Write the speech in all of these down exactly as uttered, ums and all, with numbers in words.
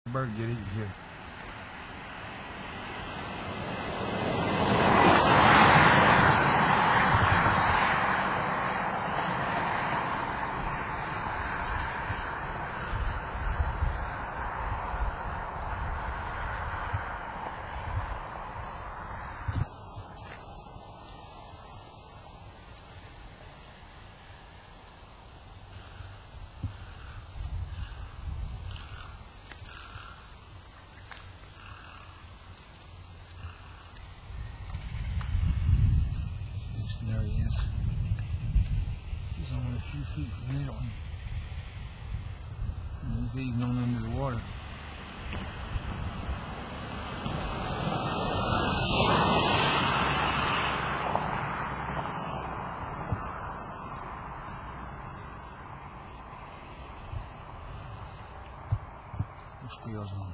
Bird get eaten here. There he is. He's only a few feet from that one. And he's easing on under the water. This feels on.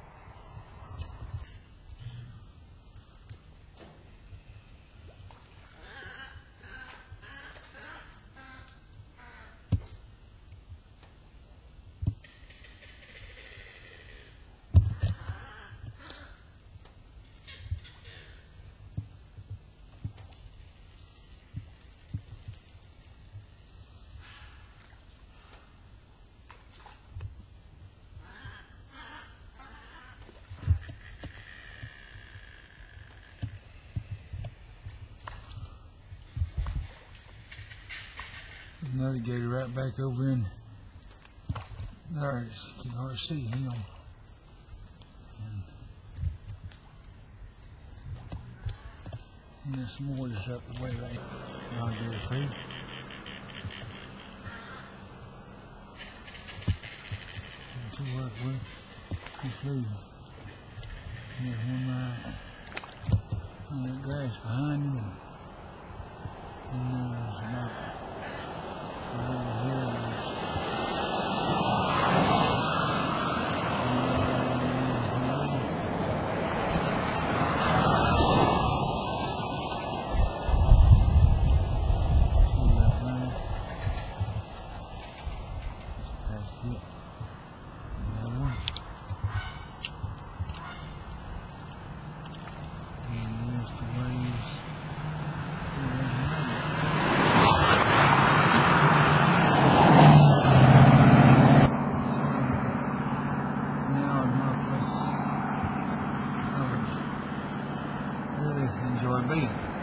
Another gator right back over in there. You can hardly see him. And, and there's some more just up the way right. Alligator food. And to work with. Good food. There's one right on that grass behind him. And there's about over here is that's it. Another one. And there's the waves. Really enjoy being.